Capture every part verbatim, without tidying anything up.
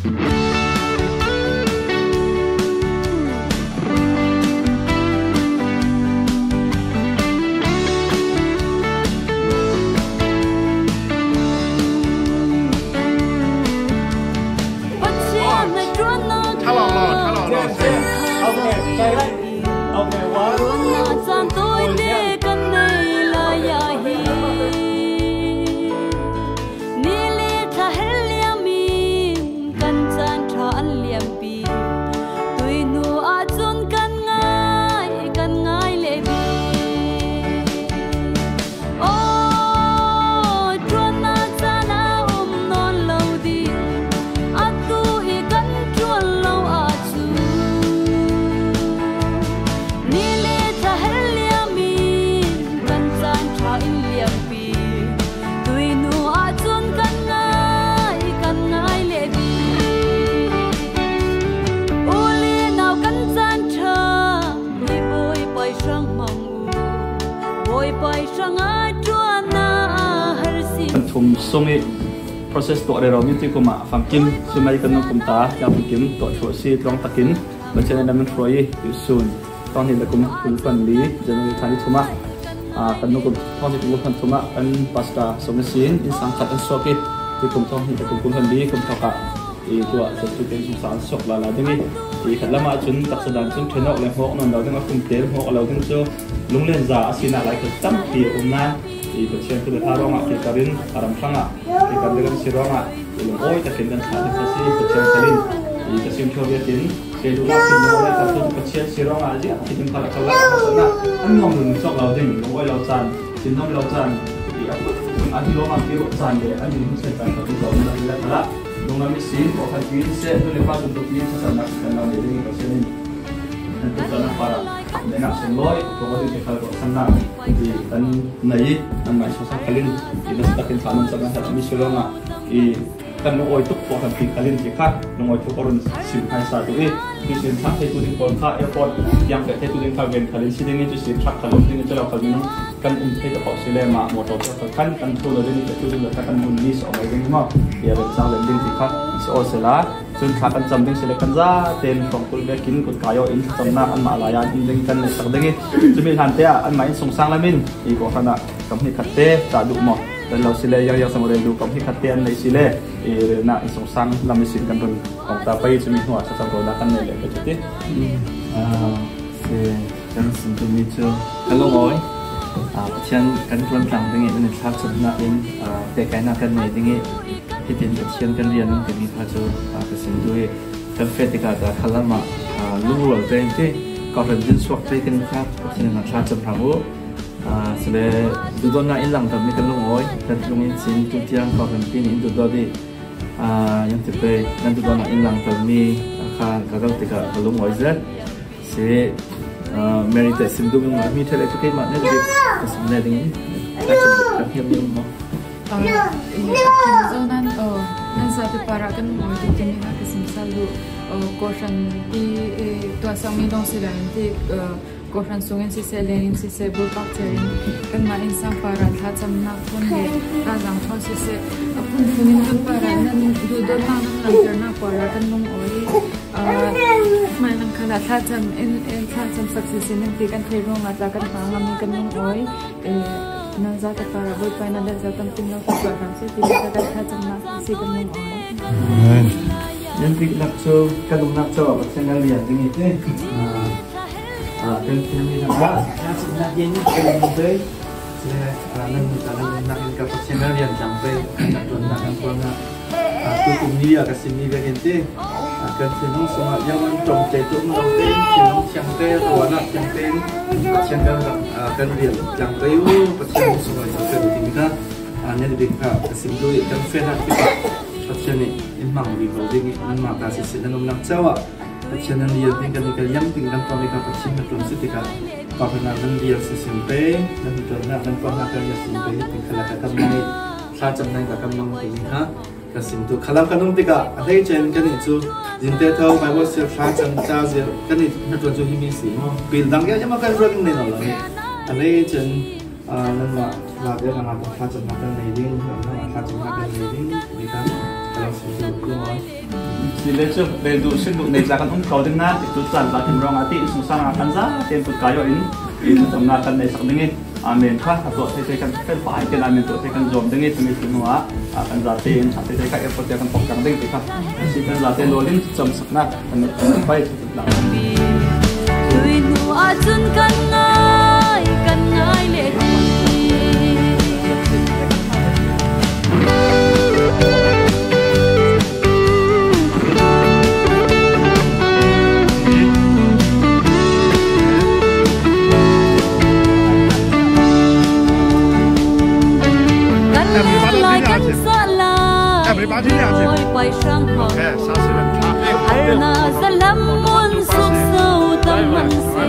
Thum songi proses to re romi ti kuma famkim sumai kan kum ta ya famkim to tho si trong takin bachana namen froi sun tong ni lakum kul fan li janui thani thuma a kan no kum tong ni kum fan thuma an pasta somesin in sang khat an soki ti kum tong ni kum kum fan li kum thoka e to a tu ten sung san sok la la dingi e khalama chun taksadan chun thenok le hok non lo ding kum tel hok lo ding so lunglen za asina lai ka tam ti umna i pasien tu dah orang akik karin aram sanga i karin sironga ilmu oi tak kendan hati pasi pasien karin i pasien coba tin sedula tin boleh satu pasien sironga aja kita kalau kalau sana an nom nun sok lau ding oi lau chan tin nom lau chan i aku adi lo mak kiro chan de adi ni se tan tu ko na ila kala dong ami sin ko kan tin se tu lepas untuk tin sana sana de ni pasien ni untuk sana para dengan semboy pokoknya kita kalau sana di kan nai an mai so sa kalin ina stakin saman sama sa mi sulonga i kan no oi tuk ko kan pi kalin ki kha no oi tuk koron sim hai sa tu e mi sin sa te tu din kon kha airport yang te tu din kha ven kalin si ding ni si truck kalin ding chalo kalin kan um te ko sile ma motor ko kan kan tu lo din tu din ka kan mun ni so mai ding ma ya ben sa len ding ki kha so sela chun kha kan cham ding sile kan za ten phong kul be kin ko kayo in cham na an ma la ya in ding kan ne sak ding chumi han te an mai song sang la min i ko khana kam ni khatte ta du mo dan lo sile yang yang samore du kam hi khatte an nei sile e na song sang lam sin kan ron ong ta pai chumi hwa sa sam ro na kan ne le ke chati a se kan sin tu mi chu kan lo ngoi a chen kan ron tang ding e ne thap chut na in a te kai na kan nei ding e hi tin chen kan rian ke mi pha chu a ka sin du e kan fe te ka ta khalama a lu ro te te ka ran din swak te kan kha chen na thap chut phang u a sele du don na in lang tam mi kan lo ngoi kan lung in sin tu tiang ka kan tin in du do di a yang te pe nan du don na in lang tam mi kha ka ka te ka lo ngoi zat se merite sim du mi thele te ke ma ne de ka sim ne ding ka chu ka hiam yum mo zonan oh nan sa te para kan mo te ke na ka sim salu kosan di to sa mi don silente kosan sungen si se lenin si se bu pak terin kan ma insan para tha cham na kon he ka jang thon si se apun funin kan para nan du do na nan lam na para kan mong oi ma nan khala tha cham in in tha cham success in ti kan thei ro ma ta kan pa ngam kan mong oi nan za ta para boy pa na za tam tin no ta ram se ti ta ta tha cham na si kan mong oi nhân việc lập cho các đồng lập cho ở trên đang liền như thế à trên trên như thế nào nó sẽ là gì những cái đồng tới là nên là nên nặng cái các trên đang liền chẳng về nặng tuần nặng tuần à tôi cùng đi ở cái sinh đi về hiện thế cần thì nó sẽ là giao trồng trái trộn đầu tiên thì nó chẳng về rồi nặng chẳng về các trên đang cần liền chẳng về các trên nó sẽ là cần thì ta nên việc cái sinh đôi cần phê là cái pasien ni imang di holding nan ma ka si nan nak cawa pasien nan dia tinggal tinggal yang tinggal kami ka pasien betul setika ka pernah nan dia sesimpe dan betul nak dan pernah ka dia simpe tinggal ka kam ni sa jam nan ka kam mang ting ha ka sim tu khalam kanum tika adai chen kan ni chu jin te thau mai wo se sa jam cha je kan ni na tu chu hi mi si mo bil dang ya ma kan ron ni no la adai chen nan ma la dia na ka sa jam na kan ni ding sa jam na kan ni ding ni ka Silecho le du sin du nei zakan um kau ding na tu chan la kim rong ati su sang kan za tem tu kayo in in tu na kan nei sak ding amen kha to te te kan fel pai ke amen to te kan jom ding tu mi tu nuwa kan za te in te te ka e pot kan pok kang ding te kha si kan za te lolin chom sak na kan pai tu la tui nu a chun kan ngai kan ngai le ôi quay sang hồng har na zalam mun suk sâu tâm man se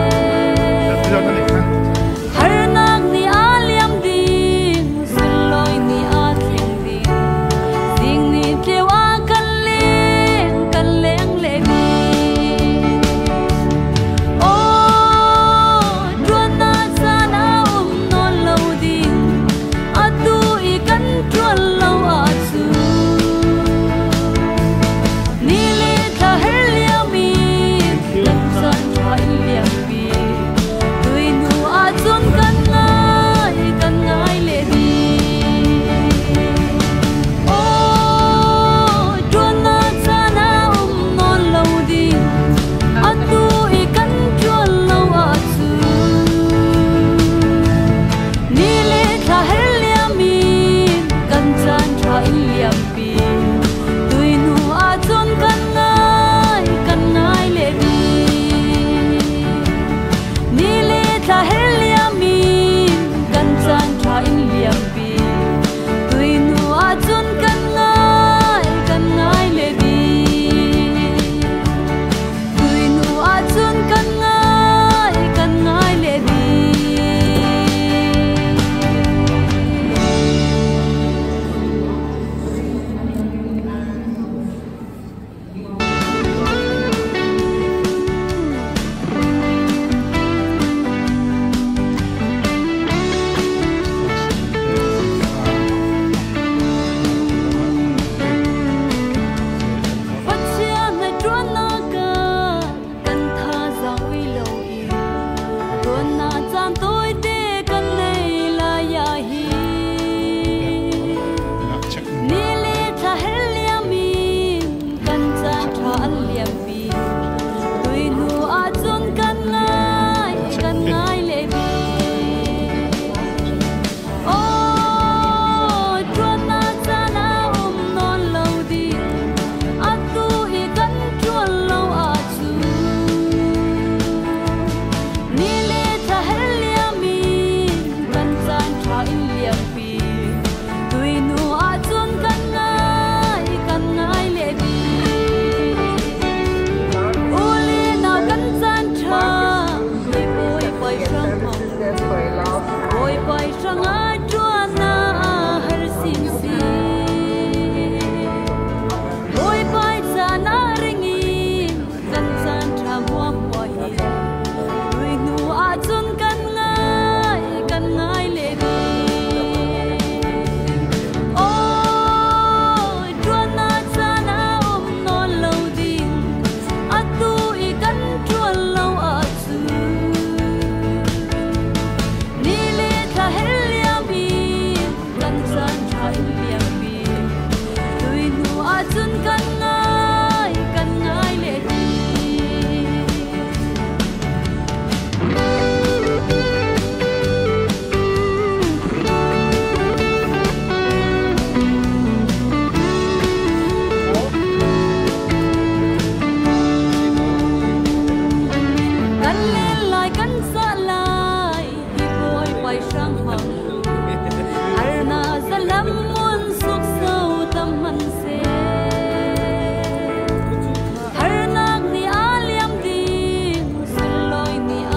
har nak ni aliam ding sul loi ni a thing ding ding ni tewa kan leng kan leng le ni o tuan na sana um non lo ding atu I kan tuan lo a chu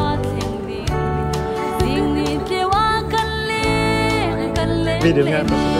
Video nga